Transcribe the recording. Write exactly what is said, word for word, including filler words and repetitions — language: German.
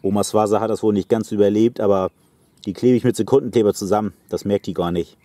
Omas Vase hat das wohl nicht ganz überlebt, aber die klebe ich mit Sekundenkleber zusammen. Das merkt die gar nicht.